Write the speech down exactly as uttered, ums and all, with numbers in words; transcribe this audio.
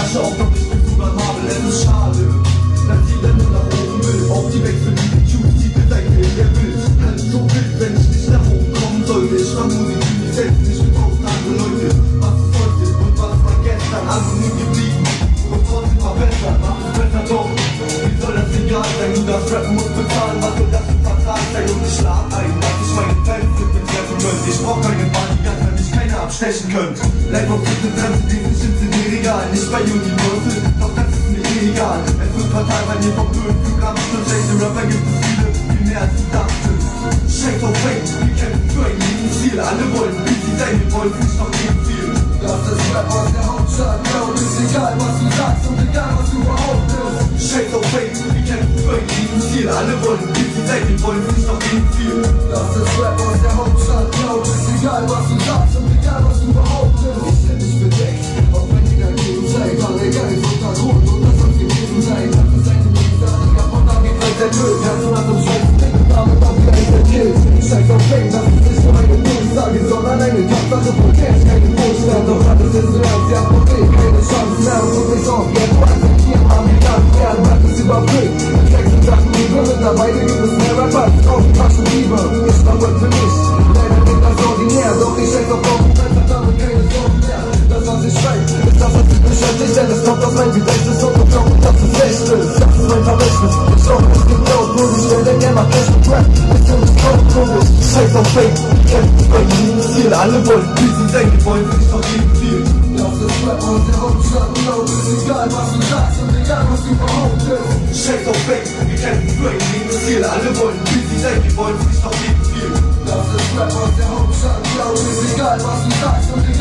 Asche auf, doch ich bin sogar Marvel, es ist schade, dass jeder nur nach oben will. Auf die Wechsel, die Tube, die Bedenke, der will. Halt so wild, wenn ich nicht nach oben kommen sollte. Ich war Musik für mich selbst, nicht für tausend andere Leute. Was ist heute und was war gestern, anonym geblieben und trotzdem verbessert. Mach es besser doch, wie soll das egal sein? Du das Rappen musst bezahlen, was soll das für Vertrag sein? Und ich lade ein, dass ich meine Fans mit mir treffen könnte. Ich brauch keine Bodyguard, wenn mich keiner abstechen könnte. Live auf diese Bremse, die sind Chips in dir egal. Nicht bei Universal, doch das ist mir eh egal. Es wird fatal, weil ihr vom Höhenprogramm für schlechte Rapper gibt es viele, viel mehr als du dachtest. Shake of Fame, wir kämpfen für ein Lebensziel. Alle wollen wie sie sein, wir wollen nicht noch geben viel. Das ist Rap aus der Hauptstadt, Bro, ist egal was du sagst und egal was du behauptest. Shake of Fame, wir kämpfen für ein Lebensziel. Alle wollen wie sie sein, wir wollen nicht noch geben viel. Das ist Rap aus der Hauptstadt, Bro, ist egal was du sagst und egal was du behauptest. Ich hätte dich bedeckt, auch wenn die dein Leben zeigt. Alle geil, Untergrund und das soll gewesen sein. Das ist eine Miesache, kaputt auf die Welt der Müll. Herzen hat uns scheißen, denken damit auch wieder in der Kills. Shake of Fame, das ist nicht nur eine Durchsage, sondern eine Tatsache von Cash, keine Wohlstand. Doch alles ist so ernst, ja, Problem, keine Chance mehr. Und guck mich auf, ja, du akzeptieren, haben die Daten gern, hat es überbringt. Mit sechs Sachen Liebe, mittlerweile gibt es mehr Rapper, tausend Taschen Liebe. Ich war Wort für mich, leider nicht das ordinär. Doch ich shake auf Augen, hat damit keine Sorgen mehr. Das, was ich schreibe, ist das, was mich beschäftigt, denn es kommt aus meinem Gedächtnis und ich glaube, das ist echt. Das ist mein Vermächtnis, ich glaube, es gibt laut, nur die Stelle, der macht Cash und Rap. Ist ja nicht komisch, Shake of Fame, wir kämpfen für ein Lebensziel. Alle wollen wie sie sein, wir wollen nicht noch geben viel. das ist Rap aus der Hauptstadt, Bro, ist egal was du sagst und egal was du behauptest. Shake of Fame, wir kämpfen für ein Lebensziel. Alle wollen wie sie sein, wir wollen nicht noch geben viel. Das ist Rap aus der Hauptstadt, Bro, ist egal was du sagst und egal